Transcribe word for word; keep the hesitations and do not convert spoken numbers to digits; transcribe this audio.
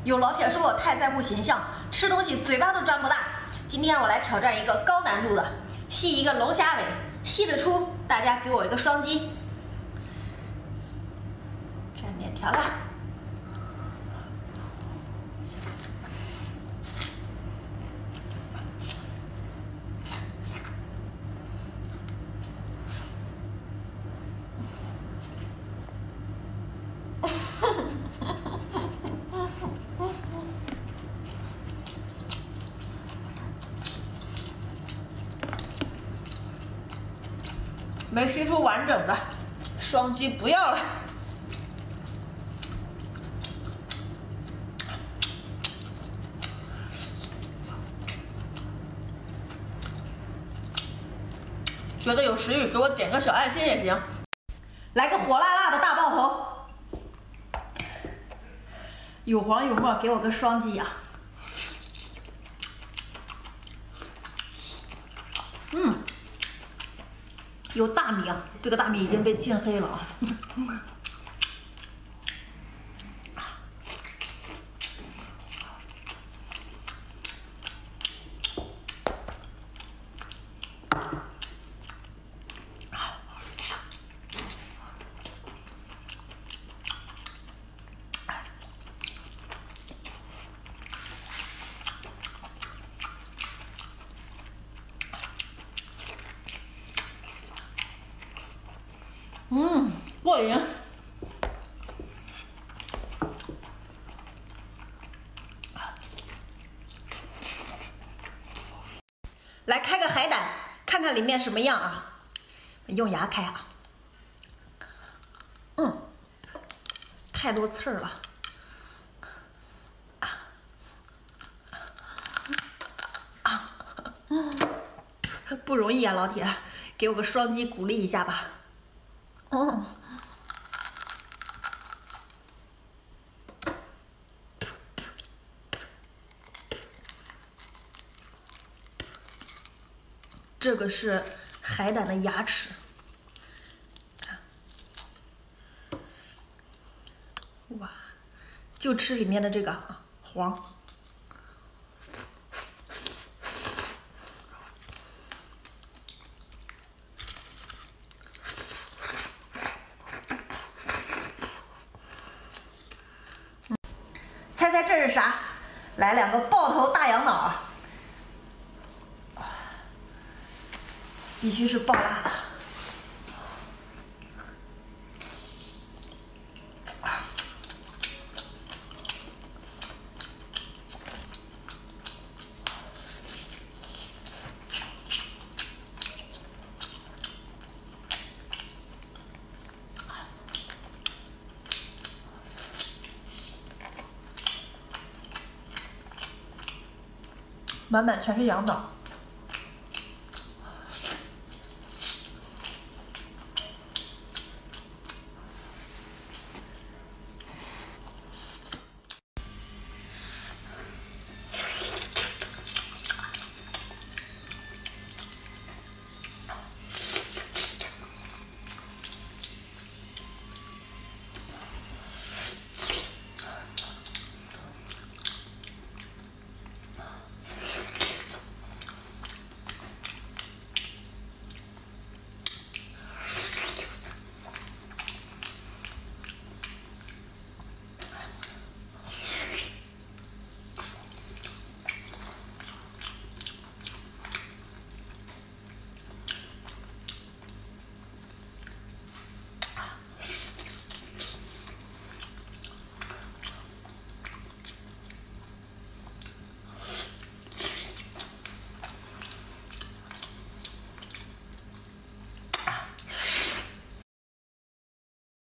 有老铁说我太在乎形象，吃东西嘴巴都张不大。今天我来挑战一个高难度的，系一个龙虾尾，系得出，大家给我一个双击。蘸点调料。 没吸出完整的，双击不要了。觉得有食欲，给我点个小爱心也行。来个火辣辣的大爆头，有黄有沫，给我个双击啊！嗯。 有大米啊，这个大米已经被浸黑了啊。嗯，过瘾。来开个海胆，看看里面什么样啊？用牙开啊。嗯，太多刺儿了。啊啊，嗯，不容易啊，老铁，给我个双击鼓励一下吧。 哦，这个是海胆的牙齿，哇，就吃里面的这个黄。 猜猜这是啥？来两个爆头大羊脑，必须是爆辣的。满满全是羊脑。